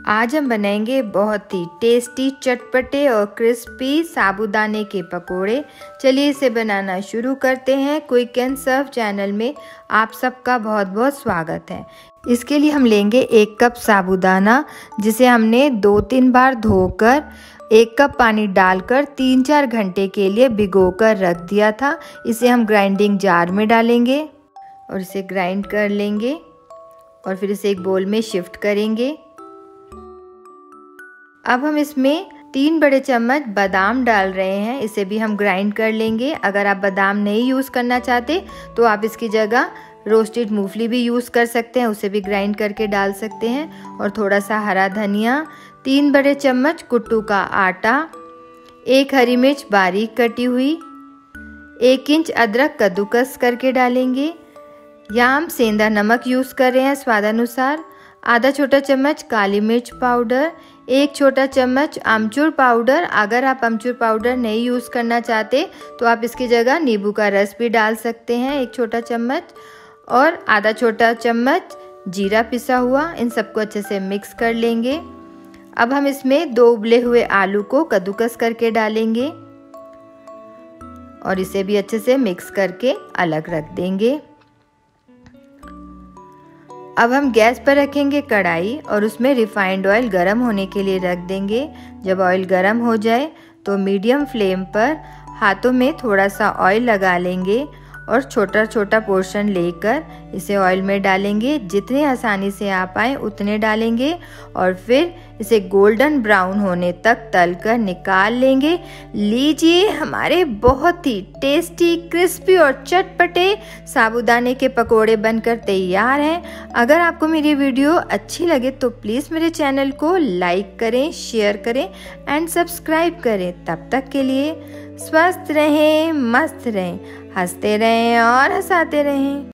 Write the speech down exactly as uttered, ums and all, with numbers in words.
आज हम बनाएंगे बहुत ही टेस्टी, चटपटे और क्रिस्पी साबूदाने के पकोड़े। चलिए इसे बनाना शुरू करते हैं। क्विक एंड सर्व चैनल में आप सबका बहुत बहुत स्वागत है। इसके लिए हम लेंगे एक कप साबूदाना, जिसे हमने दो तीन बार धोकर एक कप पानी डालकर तीन चार घंटे के लिए भिगोकर रख दिया था। इसे हम ग्राइंडिंग जार में डालेंगे और इसे ग्राइंड कर लेंगे और फिर इसे एक बोल में शिफ्ट करेंगे। अब हम इसमें तीन बड़े चम्मच बादाम डाल रहे हैं, इसे भी हम ग्राइंड कर लेंगे। अगर आप बादाम नहीं यूज़ करना चाहते तो आप इसकी जगह रोस्टेड मूंगफली भी यूज़ कर सकते हैं, उसे भी ग्राइंड करके डाल सकते हैं। और थोड़ा सा हरा धनिया, तीन बड़े चम्मच कुट्टू का आटा, एक हरी मिर्च बारीक कटी हुई, एक इंच अदरक कद्दूकस करके डालेंगे। यहाँ हम सेंधा नमक यूज़ कर रहे हैं स्वादानुसार, आधा छोटा चम्मच काली मिर्च पाउडर, एक छोटा चम्मच आमचूर पाउडर। अगर आप आमचूर पाउडर नहीं यूज़ करना चाहते तो आप इसकी जगह नींबू का रस भी डाल सकते हैं, एक छोटा चम्मच, और आधा छोटा चम्मच जीरा पिसा हुआ। इन सबको अच्छे से मिक्स कर लेंगे। अब हम इसमें दो उबले हुए आलू को कद्दूकस करके डालेंगे और इसे भी अच्छे से मिक्स करके अलग रख देंगे। अब हम गैस पर रखेंगे कढ़ाई और उसमें रिफाइंड ऑयल गरम होने के लिए रख देंगे। जब ऑयल गरम हो जाए तो मीडियम फ्लेम पर हाथों में थोड़ा सा ऑयल लगा लेंगे और छोटा छोटा पोर्शन लेकर इसे ऑयल में डालेंगे। जितने आसानी से आप आए उतने डालेंगे और फिर इसे गोल्डन ब्राउन होने तक तलकर निकाल लेंगे। लीजिए, हमारे बहुत ही टेस्टी, क्रिस्पी और चटपटे साबूदाने के पकोड़े बनकर तैयार हैं। अगर आपको मेरी वीडियो अच्छी लगे तो प्लीज़ मेरे चैनल को लाइक करें, शेयर करें एंड सब्सक्राइब करें। तब तक के लिए स्वस्थ रहें, मस्त रहें, हंसते रहें और हंसाते रहें।